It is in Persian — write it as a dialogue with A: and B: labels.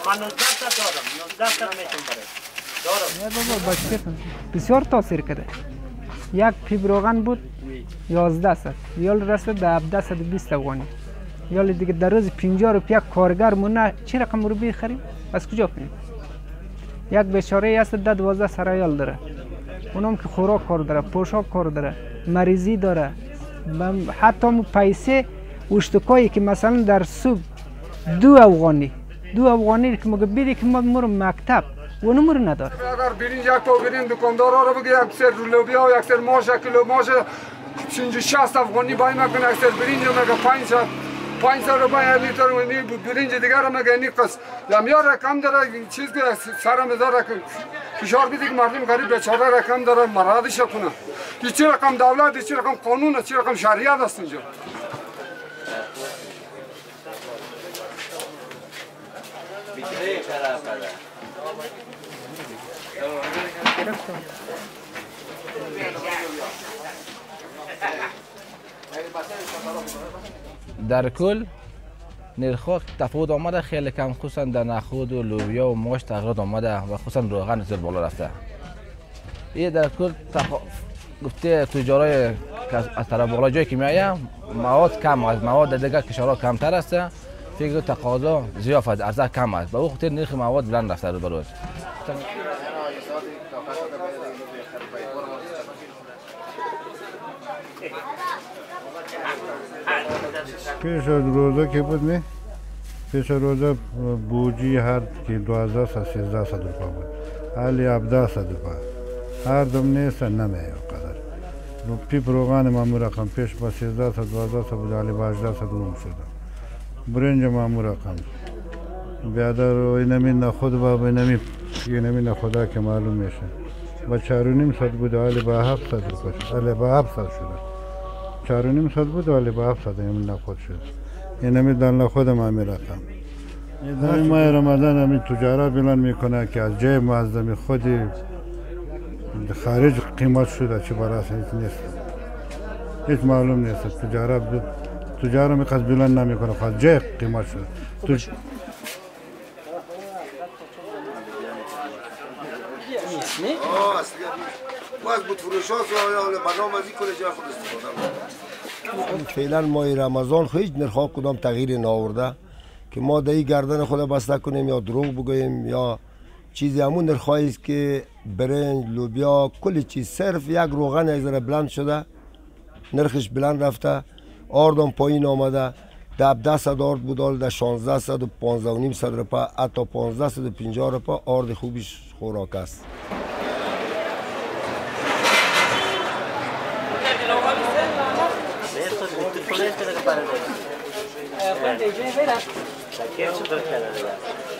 A: من 19 تا دارم 19 تا میتونم برای دارم
B: نه بابا بچه بسیار تاثیر کرده یک پیپ روغن بود 11 صد یال رسید به 1720 افغانی یال دیگه در روز 50 روپیه کارگر مونه چه رقم رو بخریم از کجا کنیم یک بیچاره است 12 سرایال داره اونم که خوراک کار داره پوشاک کار داره مریضی داره حتی پیسه اشتکایی که مثلا در سوق 2 افغانی که مگه بیدی که ما مرم مکتب و نمور نداره
C: اگر برین یک پا برین دکاندارا رو بگه یک سر لوبیا و یک سر ماش کیلو ماش 50-60 افغانی بای مکن یک سر برنج مگه 500 روپیه لیتر و نی برنج دیگر رو مگه نی قص لمیار رقم داره چیز که سرم داره فشار بدی که مردم غریب بیچاره رقم داره مرادش کنه این چه رقم دولت چه رقم قانون چه رقم شریعت است اینجا
D: در کل نرخ‌ها تفاوت آمده خیلی کم خصوصا در نخود و لوبیا و ماش تغییرات آمده و خصوصا روغن زیر بالا رفته این در کل گفته تجارای از طرف بالا جایی که میایم مواد کم است مواد دیگر کشورها کمتر است فکر تقاضا زیاد است عرضه کم است به او خاطر نرخ مواد بلند رفته رو بروز
E: پیش از روزه که بود نه پیش از روزه بوجی هر که 1200 تا 1300 روپیه بود حالی 1700 روپیه هر دم نیست نمیه قدر رو پیپ روغن مامور رقم پیش با 1300 تا 1200 بود حالی با 1800 روم شده برنج مامور رقم بیادر اینمی نخود با اینمی نخودا که معلوم میشه با 4.5 بود حالی با 700 روپیه حالی با 700 شده 4.5 بود ولی با 700 همین نخود شد اینمی در نخود ما میرقم در این ماه رمضان همین تجارت بلند میکنه که از جای معظم خودی خارج قیمت شده چه براست نیست هیچ معلوم نیست تجارت میخواست بلند نمیکنه خواست جای قیمت شده
F: باز بود فروش ها برنامه ازی کنه جای خود استفاده فعلا ماه رمضان هیچ نرخ کدام تغییر نآورده که ما دهی گردن خود بسته کنیم یا دروغ بگوییم یا چیزی همون نرخایی است که برنج لوبیا کل چیز صرف یک روغن از بلند شده نرخش بلند رفته آردم پایین آمده در 1700 آرد بود در 1600 و 15.5 روپیه حتی 1550 روپیه آرد خوبیش خوراک است
A: Perché